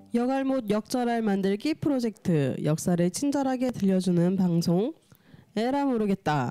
역알못 역절알 만들기 프로젝트, 역사를 친절하게 들려주는 방송 에라 모르겠다.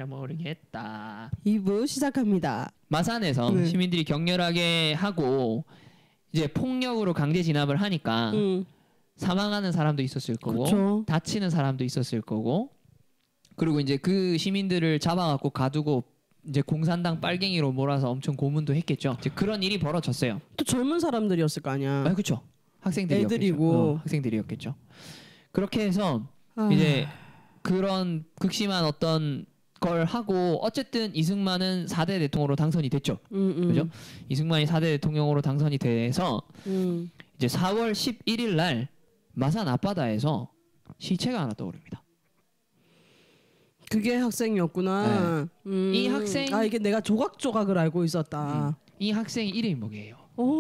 2부 시작합니다. 마산에서 시민들이 격렬하게 하고 이제 폭력으로 강제 진압을 하니까 사망하는 사람도 있었을 거고, 그쵸. 다치는 사람도 있었을 거고, 그리고 이제 그 시민들을 잡아갖고 가두고 이제 공산당 빨갱이로 몰아서 엄청 고문도 했겠죠. 이제 그런 일이 벌어졌어요. 또 젊은 사람들이었을 거 아니야. 아, 그렇죠. 학생들이었겠죠. 애들이고. 학생들이었겠죠. 그렇게 해서 이제 그런 극심한 어떤 걸 하고 어쨌든 이승만은 4대 대통령으로 당선이 됐죠. 그죠? 이승만이 4대 대통령으로 당선이 돼서 이제 4월 11일 날 마산 앞바다에서 시체가 하나 떠오릅니다. 그게 학생이었구나. 네. 이 학생 이게 내가 조각조각을 알고 있었다. 이 학생 이름이 뭐게요?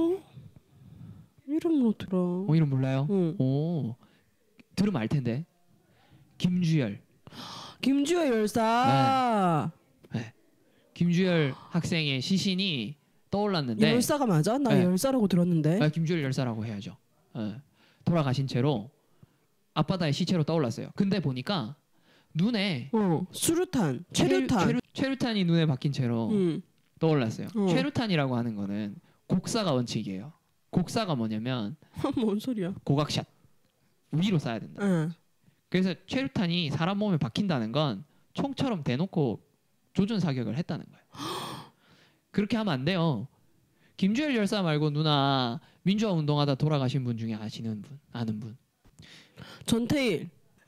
이름은 어떡하? 이름 몰라요? 오, 들으면 알 텐데. 김주열. 김주열 열사. 네. 김주열 학생의 시신이 떠올랐는데. 열사가 맞아? 나 네. 열사라고 들었는데. 김주열 열사라고 해야죠. 돌아가신 채로 앞바다의 시체로 떠올랐어요. 근데 보니까 눈에 수류탄, 최루탄이 눈에 박힌 채로 떠올랐어요. 최루탄이라고 하는 거는 곡사가 원칙이에요. 곡사가 뭐냐면 뭔 소리야? 고각샷 위로 쏴야 된다. 그래서 최루탄이 사람 몸에 박힌다는 건 총처럼 대놓고 조준 사격을 했다는 거예요. 그렇게 하면 안 돼요. 김주열 열사 말고 누나 민주화 운동하다 돌아가신 분 중에 아는 분? 전태일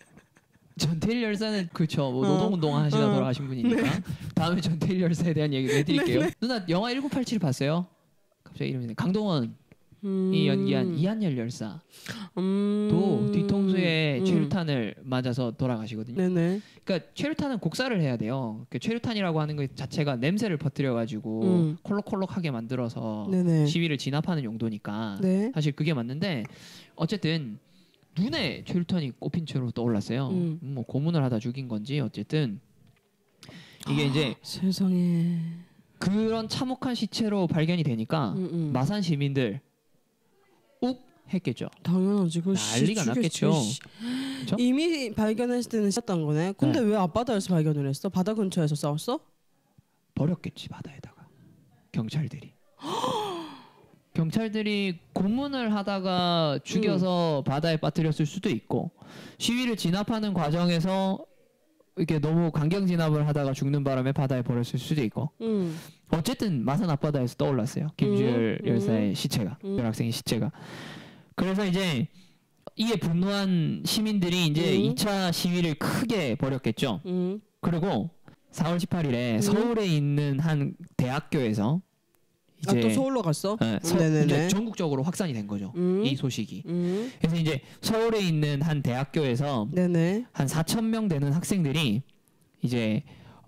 열사는 그렇죠. 뭐 노동운동 하시다 돌아가신 분이니까. 네. 다음에 전태일 열사에 대한 얘기를 해드릴게요. 네. 누나 영화 1987 봤어요? 갑자기 이름이 강동원이 연기한 이한열 열사 도 뒤통수에 최루탄을 맞아서 돌아가시거든요. 네네. 그러니까 최루탄은 곡사를 해야 돼요. 그 최루탄이라고 하는 것 자체가 냄새를 퍼뜨려가지고 콜록콜록하게 만들어서 네네. 시위를 진압하는 용도니까 네. 사실 그게 맞는데 어쨌든 눈에 최루탄이 꼽힌 채로 떠올랐어요. 뭐 고문을 하다 죽인 건지 어쨌든 이게 이제 세상에 그런 참혹한 시체로 발견이 되니까 마산 시민들 욱 했겠죠. 당연하지. 그 난리가 났겠죠. 이미 발견했을 때는 셨던 거네. 근데 왜 앞바다에서 발견을 했어? 바다 근처에서 싸웠어? 버렸겠지 바다에다가 경찰들이 고문을 하다가 죽여서 바다에 빠뜨렸을 수도 있고 시위를 진압하는 과정에서 이렇게 너무 강경 진압을 하다가 죽는 바람에 바다에 버렸을 수도 있고 어쨌든 마산 앞바다에서 떠올랐어요. 김주열 열사의 시체가 학생의 시체가. 그래서 이제 이에 분노한 시민들이 이제 2차 시위를 크게 벌였겠죠. 그리고 4월 18일에 서울에 있는 한 대학교에서 이제 또 서울로 갔어? 네, 이제 전국적으로 확산이 된 거죠. 이 소식이. 그래서 이제 서울에 있는 한 대학교에서 한 4,000명 되는 학생들이 이제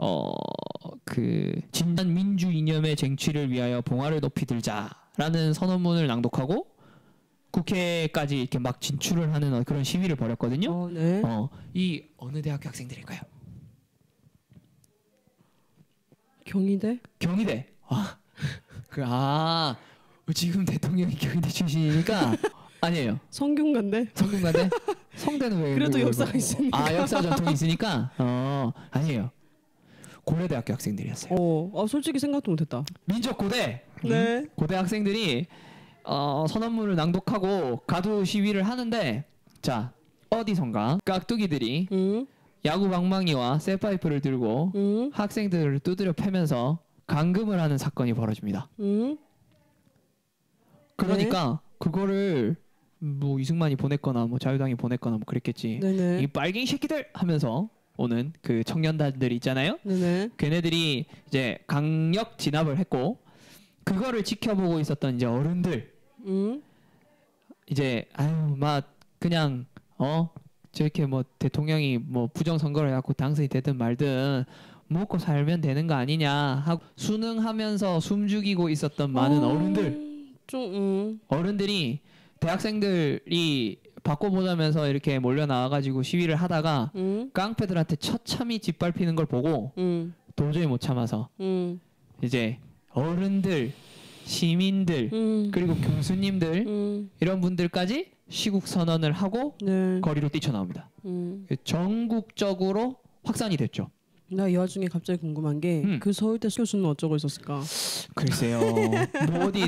그 진단 민주 이념의 쟁취를 위하여 봉화를 높이 들자라는 선언문을 낭독하고 국회까지 이렇게 막 진출을 하는 그런 시위를 벌였거든요. 네. 이 어느 대학교 학생들일까요? 경희대? 경희대. 지금 대통령이 경희대 출신이니까 아니에요. 성균관대? 성균관대? 성대는 왜? 그래도 역사가 있으니까. 역사 전통이 있으니까. 아니에요. 고려대학교 학생들이었어요. 솔직히 생각도 못했다. 민족고대. 네. 고대 학생들이 선언문을 낭독하고 가두 시위를 하는데 자 어디선가 깍두기들이 야구 방망이와 쇠파이프를 들고 학생들을 두드려 패면서 감금을 하는 사건이 벌어집니다. 그러니까 그거를 뭐 이승만이 보냈거나 뭐 자유당이 보냈거나 뭐 그랬겠지. 네네. 이 빨갱이 새끼들 하면서 오는 그 청년단들이 있잖아요. 네네. 걔네들이 이제 강력 진압을 했고 그거를 지켜보고 있었던 이제 어른들 이제 막 그냥 저렇게 뭐 대통령이 뭐 부정선거를 해갖고 당선이 되든 말든 먹고 살면 되는 거 아니냐 하고 순응하면서 숨죽이고 있었던 많은 어른들이 대학생들이 바꿔보자면서 이렇게 몰려 나와가지고 시위를 하다가 깡패들한테 처참히 짓밟히는 걸 보고 도저히 못 참아서 이제 어른들 시민들 그리고 교수님들 이런 분들까지 시국 선언을 하고 네. 거리로 뛰쳐나옵니다. 전국적으로 확산이 됐죠. 나 이 와중에 갑자기 궁금한 게 그 서울대 교수는 어쩌고 있었을까? 글쎄요. 뭐 어디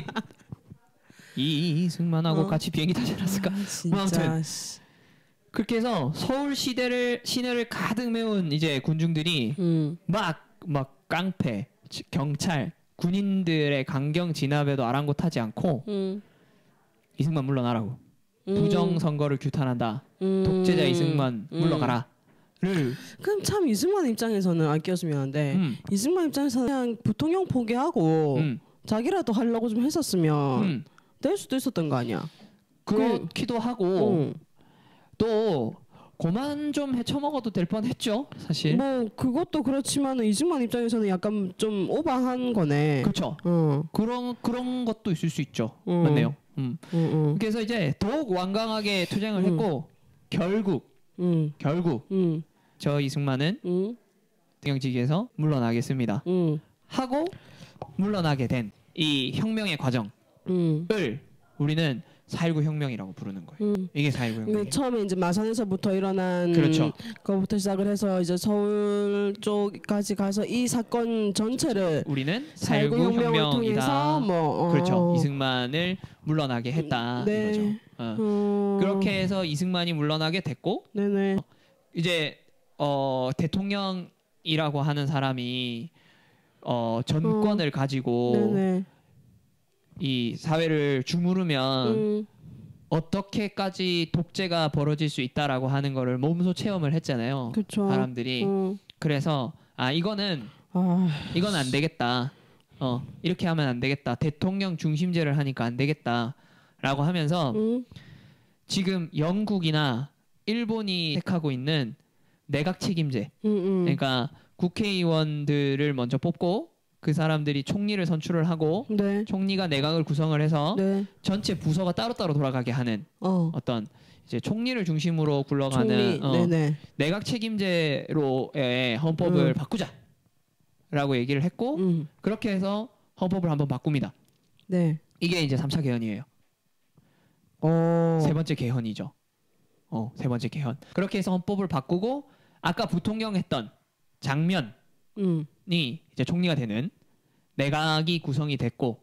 이승만하고 같이 비행기 타지 않았을까? 뭐 진짜. 아무튼 그렇게 해서 서울 시내를 가득 메운 이제 군중들이 막 깡패, 경찰, 군인들의 강경 진압에도 아랑곳하지 않고 이승만 물러나라고 부정 선거를 규탄한다. 독재자 이승만 물러가라를. 그럼 참 이승만 입장에서는 아껴주면 한데 이승만 입장에서는 그냥 부통령 포기하고 자기라도 하려고 좀 했었으면 될 수도 있었던 거 아니야? 그렇기도 하고 또 고만 좀 헤쳐먹어도 될 뻔했죠 사실. 뭐 그것도 그렇지만 이승만 입장에서는 약간 좀 오버한 거네. 그렇죠. 그런 것도 있을 수 있죠. 맞네요. 그래서 이제 더욱 완강하게 투쟁을 했고 결국 저 이승만은 대통령직에서 물러나겠습니다. 하고 물러나게 된 이 혁명의 과정을 우리는 4.19 혁명이라고 부르는 거예요. 이게 4.19 혁명이에요. 처음에 이제 마산에서부터 일어난 그렇죠. 그거부터 시작을 해서 이제 서울 쪽까지 가서 이 사건 전체를 우리는 4.19 혁명을 통해서 뭐 그렇죠. 이승만을 물러나게 했다 네. 이거죠. 그렇게 해서 이승만이 물러나게 됐고 네네. 이제 대통령이라고 하는 사람이 전권을 가지고 네네. 이 사회를 주무르면 어떻게까지 독재가 벌어질 수 있다라고 하는 거를 몸소 체험을 했잖아요. 그쵸. 사람들이. 그래서 이거는 안 되겠다. 이렇게 하면 안 되겠다. 대통령 중심제를 하니까 안 되겠다라고 하면서 지금 영국이나 일본이 택하고 있는 내각 책임제. 그러니까 국회의원들을 먼저 뽑고 그 사람들이 총리를 선출을 하고 네. 총리가 내각을 구성을 해서 네. 전체 부서가 따로따로 돌아가게 하는 어떤 이제 총리를 중심으로 굴러가는 내각 책임제로의 헌법을 바꾸자라고 얘기를 했고 그렇게 해서 헌법을 한번 바꿉니다. 네. 이게 이제 3차 개헌이에요. 세 번째 개헌이죠. 세 번째 개헌. 그렇게 해서 헌법을 바꾸고 아까 부통령 했던 장면이 이제 총리가 되는 내각이 구성이 됐고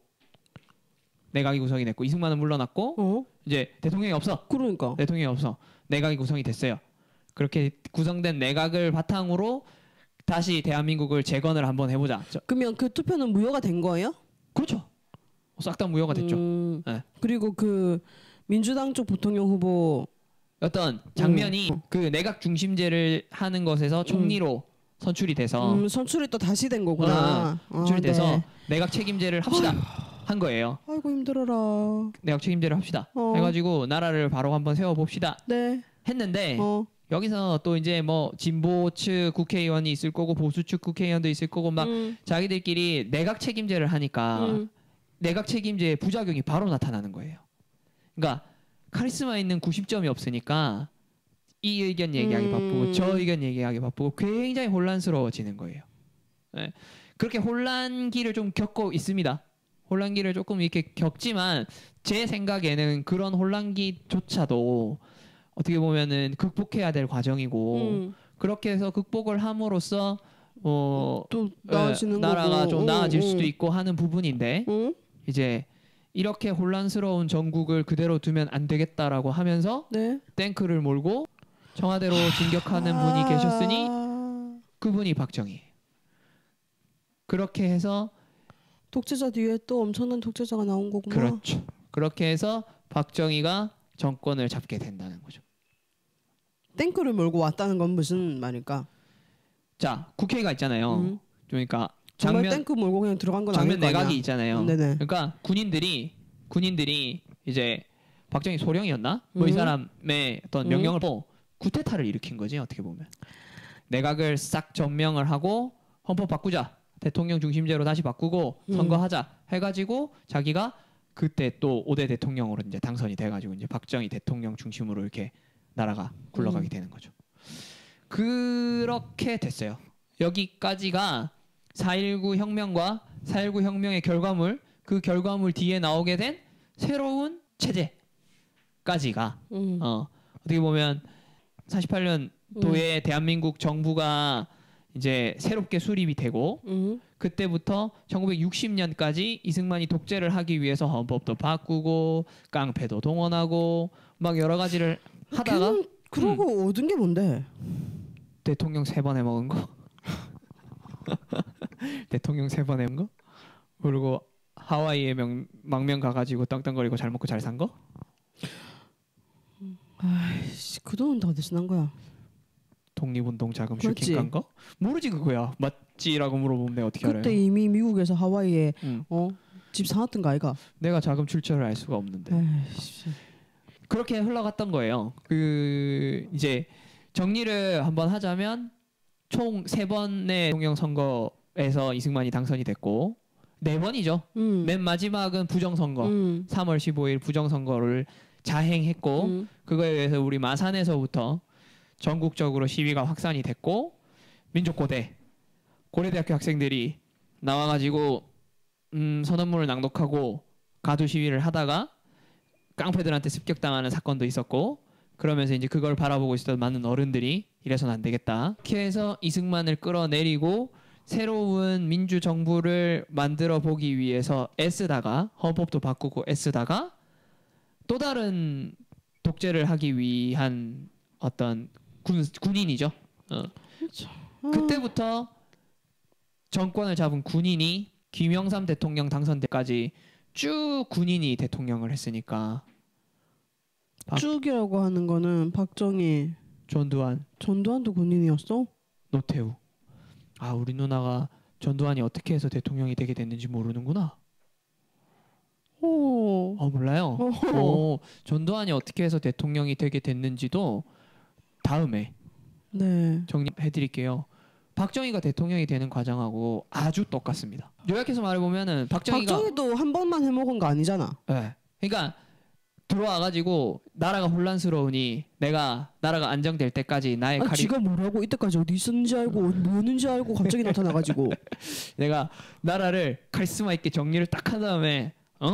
이승만은 물러났고 이제 대통령이 없어. 그러니까. 대통령이 없어. 내각이 구성이 됐어요. 그렇게 구성된 내각을 바탕으로 다시 대한민국을 재건을 한번 해보자. 그러면 그 투표는 무효가 된 거예요? 그렇죠. 싹 다 무효가 됐죠. 네. 그리고 그 민주당 쪽 부통령 후보 어떤 장면이 그 내각 중심제를 하는 것에서 총리로 선출이 돼서 선출이 또 다시 된 거구나. 선출이 돼서 네. 내각 책임제를 합시다 한 거예요. 아이고 힘들어라. 내각 책임제를 합시다 해가지고 나라를 바로 한번 세워봅시다 네. 했는데 여기서 또 이제 뭐 진보 측 국회의원이 있을 거고 보수 측 국회의원도 있을 거고 막 자기들끼리 내각 책임제를 하니까 내각 책임제의 부작용이 바로 나타나는 거예요. 그러니까 카리스마 있는 90점이 없으니까 이 의견 얘기하기 바쁘고 저 의견 얘기하기 바쁘고 굉장히 혼란스러워지는 거예요. 네. 그렇게 혼란기를 좀 겪고 있습니다. 혼란기를 조금 이렇게 겪지만 제 생각에는 그런 혼란기조차도 어떻게 보면은 극복해야 될 과정이고 그렇게 해서 극복을 함으로써 또 나아지는 나라가 거고. 좀 나아질 수도 있고 하는 부분인데 이제 이렇게 혼란스러운 전국을 그대로 두면 안 되겠다라고 하면서 네. 탱크를 몰고 청와대로 진격하는 분이 계셨으니 그분이 박정희예요. 그렇게 해서 독재자 뒤에 또 엄청난 독재자가 나온 거구나. 그렇죠. 그렇게 해서 박정희가 정권을 잡게 된다는 거죠. 탱크를 몰고 왔다는 건 무슨 말일까? 자, 국회가 있잖아요. 그러니까 정말 탱크 몰고 그냥 들어간 건 아닐 장면 거 아니야. 내각이 있잖아요. 네네. 그러니까 군인들이 이제 박정희 소령이었나? 뭐 이 사람의 어떤 명령을 보고 쿠데타를 일으킨 거지 어떻게 보면. 내각을 싹 전명을 하고 헌법 바꾸자. 대통령 중심제로 다시 바꾸고 선거하자 해가지고 자기가 그때 또 5대 대통령으로 이제 당선이 돼가지고 이제 박정희 대통령 중심으로 이렇게 나라가 굴러가게 되는 거죠. 그렇게 됐어요. 여기까지가 4.19 혁명과 4.19 혁명의 결과물 그 결과물 뒤에 나오게 된 새로운 체제까지가 어떻게 보면 48년도에 대한민국 정부가 이제 새롭게 수립이 되고 그때부터 1960년까지 이승만이 독재를 하기 위해서 헌법도 바꾸고 깡패도 동원하고 막 여러 가지를 하다가 그러고 얻은 게 뭔데? 대통령 3번 해먹은 거. 대통령 3번 해먹은 거. 그리고 하와이에 망명 가가지고 땅땅거리고 잘 먹고 잘 산 거. 아이씨 그 돈은 다 어디서 난 거야? 독립운동 자금 슈킹 간 거? 모르지 그거야. 맞지라고 물어보면 내가 어떻게 알아요? 그때 이미 미국에서 하와이에 집 사놨던 거 아이가? 내가 자금 출처를 알 수가 없는데. 에이씨. 그렇게 흘러갔던 거예요. 그 이제 정리를 한번 하자면 총 3번의 대통령 선거에서 이승만이 당선이 됐고 4번이죠. 맨 마지막은 부정선거. 3월 15일 부정선거를 자행했고 그거에 의해서 우리 마산에서부터 전국적으로 시위가 확산이 됐고 민족고대 고려대학교 학생들이 나와가지고 선언문을 낭독하고 가두 시위를 하다가 깡패들한테 습격당하는 사건도 있었고 그러면서 이제 그걸 바라보고 있었던 많은 어른들이 이래서는 안 되겠다. 이렇게 해서 이승만을 끌어내리고 새로운 민주정부를 만들어 보기 위해서 애쓰다가 헌법도 바꾸고 애쓰다가 또 다른 독재를 하기 위한 어떤 군인이죠. 그때부터 정권을 잡은 군인이 김영삼 대통령 당선 때까지 쭉 군인이 대통령을 했으니까 쭉이라고 하는 거는 박정희, 전두환도 군인이었어? 노태우. 아 우리 누나가 전두환이 어떻게 해서 대통령이 되게 됐는지 모르는구나. 몰라요. 전두환이 어떻게 해서 대통령이 되게 됐는지도 다음에 정리해드릴게요. 박정희가 대통령이 되는 과정하고 아주 똑같습니다. 요약해서 말해보면은 박정희도 한 번만 해먹은 거 아니잖아. 네. 그러니까 들어와가지고 나라가 혼란스러우니 내가 나라가 안정될 때까지 나의 칼이 지가 뭐라고 이때까지 어디 있었는지 알고 뭐는지 알고 갑자기 나타나가지고 내가 나라를 카리스마 있게 정리를 딱 한 다음에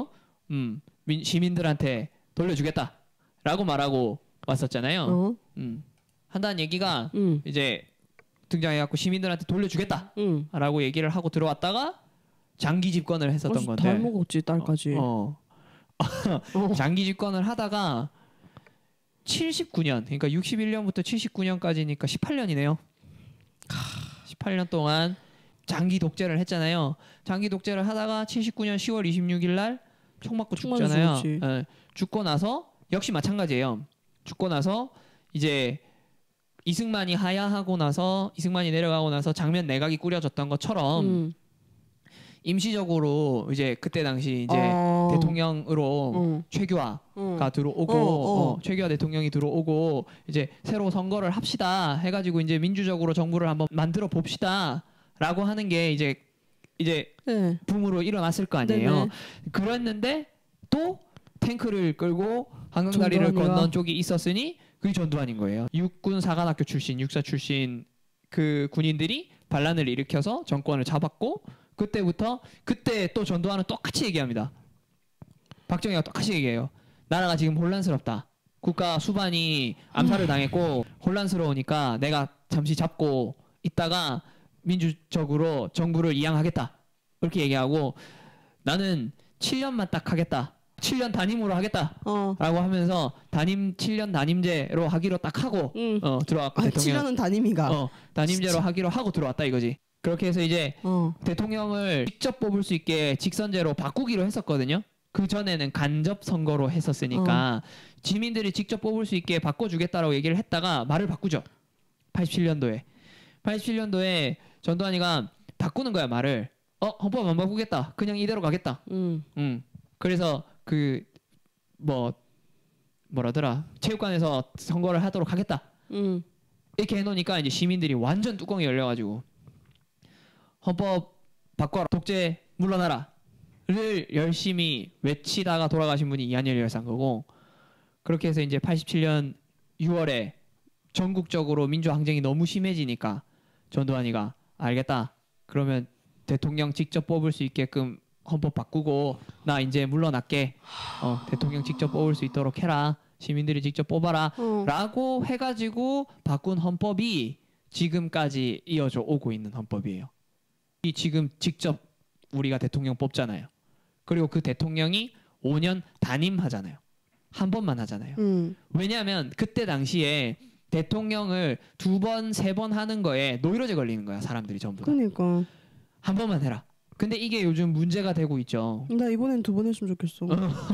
시민들한테 돌려주겠다라고 말하고 왔었잖아요. 한다는 얘기가 이제 등장해갖고 시민들한테 돌려주겠다라고 얘기를 하고 들어왔다가 장기 집권을 했었던 건데. 다 먹었지 딸까지. 장기 집권을 하다가 79년 그러니까 61년부터 79년까지니까 18년이네요. 18년 동안 장기 독재를 했잖아요. 장기 독재를 하다가 79년 10월 26일 날 총 맞고 죽잖아요. 죽고 나서 역시 마찬가지예요. 죽고 나서 이제 이승만이 하야하고 나서 이승만이 내려가고 나서 장면 내각이 꾸려졌던 것처럼 임시적으로 이제 그때 당시 이제 대통령으로 최규하가 들어오고 최규하 대통령이 들어오고 이제 새로 선거를 합시다 해가지고 이제 민주적으로 정부를 한번 만들어 봅시다라고 하는 게 이제 붐으로 일어났을 거 아니에요. 네네. 그랬는데 또 탱크를 끌고 한강다리를 건넌 쪽이 있었으니 그게 전두환인 거예요. 육군 사관학교 출신, 육사 출신 그 군인들이 반란을 일으켜서 정권을 잡았고 그때 또 전두환은 똑같이 얘기합니다. 박정희가 똑같이 얘기해요. 나라가 지금 혼란스럽다. 국가 수반이 암살을 당했고 혼란스러우니까 내가 잠시 잡고 있다가 민주적으로 정부를 이양하겠다. 이렇게 얘기하고 나는 7년만 딱 하겠다. 7년 단임으로 하겠다. 라고 하면서 7년 단임제로 하기로 딱 하고 들어왔고 대통령 7년은 단임이가. 단임제로 하기로 하고 들어왔다 이거지. 그렇게 해서 이제 대통령을 직접 뽑을 수 있게 직선제로 바꾸기로 했었거든요. 그 전에는 간접 선거로 했었으니까 지민들이 직접 뽑을 수 있게 바꿔주겠다라고 얘기를 했다가 말을 바꾸죠. 87년도에 전두환이가 바꾸는 거야 말을. 헌법 안 바꾸겠다. 그냥 이대로 가겠다. 그래서 뭐라더라 체육관에서 선거를 하도록 하겠다. 이렇게 해놓으니까 이제 시민들이 완전 뚜껑이 열려가지고 헌법 바꿔라. 독재 물러나라를 열심히 외치다가 돌아가신 분이 이한열 열사인 거고 그렇게 해서 이제 87년 6월에 전국적으로 민주항쟁이 너무 심해지니까 전두환이가 알겠다. 그러면 대통령 직접 뽑을 수 있게끔 헌법 바꾸고 나 이제 물러날게. 대통령 직접 뽑을 수 있도록 해라. 시민들이 직접 뽑아라. 라고 해가지고 바꾼 헌법이 지금까지 이어져 오고 있는 헌법이에요. 이 지금 직접 우리가 대통령 뽑잖아요. 그리고 그 대통령이 5년 단임하잖아요. 한 번만 하잖아요. 왜냐하면 그때 당시에 대통령을 2번, 3번 하는 거에 노이로제 걸리는 거야. 사람들이 전부 다. 그러니까. 한 번만 해라. 근데 이게 요즘 문제가 되고 있죠. 나 이번엔 2번 했으면 좋겠어.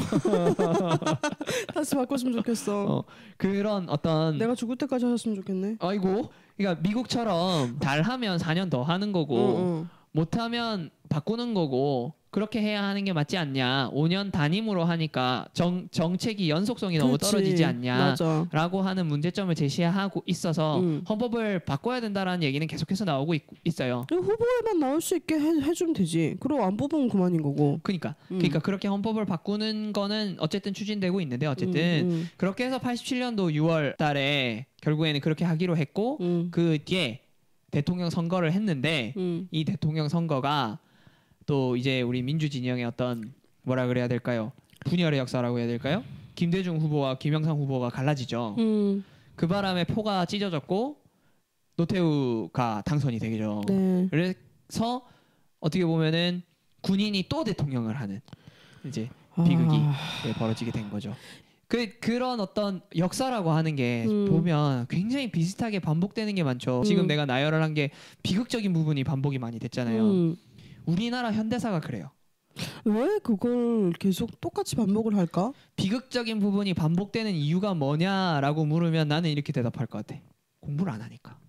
다시 바꿨으면 좋겠어. 그런 어떤 내가 죽을 때까지 하셨으면 좋겠네. 아이고, 그러니까 미국처럼 잘하면 4년 더 하는 거고 못하면 바꾸는 거고 그렇게 해야 하는 게 맞지 않냐. 5년 단임으로 하니까 정책이 연속성이 너무 떨어지지 않냐라고 하는 문제점을 제시하고 있어서 헌법을 바꿔야 된다라는 얘기는 계속해서 나오고 있어요. 후보에만 나올 수 있게 해주면 되지. 그리고 안 뽑으면 그만인 거고. 그러니까 그렇게 헌법을 바꾸는 거는 어쨌든 추진되고 있는데 어쨌든 그렇게 해서 87년도 6월 달에 결국에는 그렇게 하기로 했고 그 뒤에 대통령 선거를 했는데 이 대통령 선거가 또 이제 우리 민주 진영의 어떤 뭐라 그래야 될까요? 분열의 역사라고 해야 될까요? 김대중 후보와 김영삼 후보가 갈라지죠. 그 바람에 표가 찢어졌고 노태우가 당선이 되죠. 네. 그래서 어떻게 보면은 군인이 또 대통령을 하는 이제 비극이 벌어지게 된 거죠. 그런 어떤 역사라고 하는 게 보면 굉장히 비슷하게 반복되는 게 많죠. 지금 내가 나열을 한 게 비극적인 부분이 반복이 많이 됐잖아요. 우리나라 현대사가 그래요. 왜 그걸 계속 똑같이 반복을 할까? 비극적인 부분이 반복되는 이유가 뭐냐라고 물으면 나는 이렇게 대답할 것 같아. 공부를 안 하니까.